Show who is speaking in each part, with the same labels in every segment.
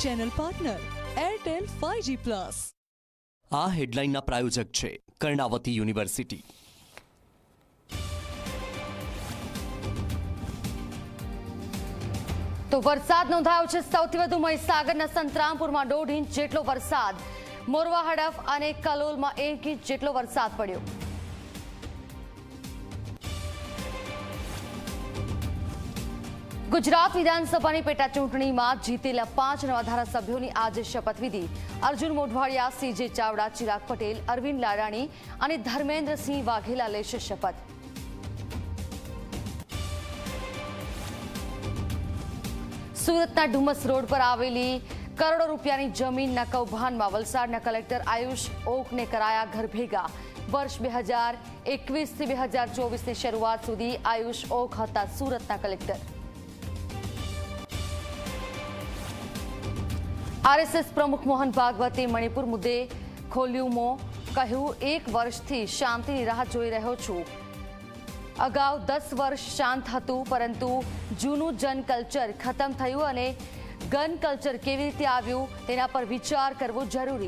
Speaker 1: Channel partner Airtel 5G+.
Speaker 2: આ હેડલાઇનના પ્રાયોજક છે Karnavati university.
Speaker 3: તો વરસાદ નોંધાયો છે સૌથી વધુ મહીસાગરના સંતરામપુરમાં 1.5 ઇંચ જેટલો વરસાદ. મોરવા હડફ અને કલોલમાં 1 ઇંચ જેટલો વરસાદ પડ્યો. ગુજરાત વિધાનસભાની પેટા ચૂંટણીમાં જીતેલા 5 નવા ધારાસભ્યોની આજે શપથવિધિ. અર્જુન મોઢવાડિયા, સીજે ચાવડા, ચિરાગ પટેલ, અરવિંદ લાડાણી અને ધર્મેન્દ્રસિંહ વાઘેલા લેશે શપથ. સુરતના ડુમસ રોડ પર આવેલી કરોડો રૂપિયાની જમીનના કૌભાંડમાં વલસાડના કલેક્ટર આયુષ ઓકને કરાયા ઘર ભેગા. વર્ષ 2021 થી 2024ની શરૂઆત સુધી આયુષ ઓક હતા સુરતના કલેક્ટર. આરએસએસ પ્રમુખ મોહન ભાગવતે મણિપુર મુદ્દે ખોલ્યું મોં. કહ્યું, 1 વર્ષથી શાંતિની રાહ જોઈ રહ્યો છું. અગાઉ 10 વર્ષ શાંત હતું, પરંતુ જૂનું જન કલ્ચર ખતમ થયું અને ગન કલ્ચર કેવી રીતે આવ્યું તેના પર વિચાર કરવો જરૂરી.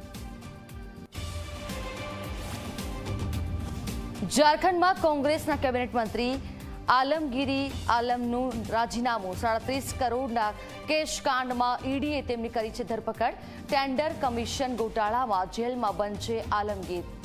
Speaker 3: ઝારખંડમાં કોંગ્રેસના કેબિનેટ મંત્રી આલમગીરી આલમનું રાજીનામું. 37 કરોડના કેશકાંડમાં ઈડીએ તેમની કરી છે ધરપકડ. ટેન્ડર કમિશન ગોટાળામાં જેલમાં બંધ છે આલમગીર.